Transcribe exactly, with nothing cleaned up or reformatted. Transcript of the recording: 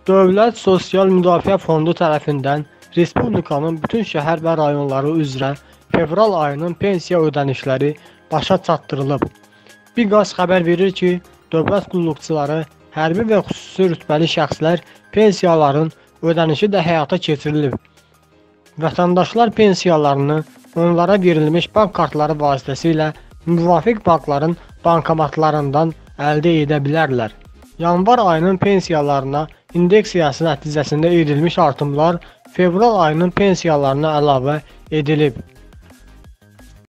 Dövlət Sosial Müdafiə Fondu tərəfindən Respublikanın bütün şəhər və rayonları üzrə fevral ayının pensiya ödənişləri başa çatdırılıb. Biqas xəbər verir ki, dövlət qulluqçuları, hərbi və xüsusi rütbəli şəxslər pensiyaların ödənişi də həyata keçirilib. Vətəndaşlar pensiyalarını onlara verilmiş bank kartları vasitəsilə müvafiq bankların bankomatlarından əldə edə bilərlər. Yanvar ayının pensiyalarına indeksiyası nəticəsində edilmiş artımlar fevral ayının pensiyalarına əlavə edilib.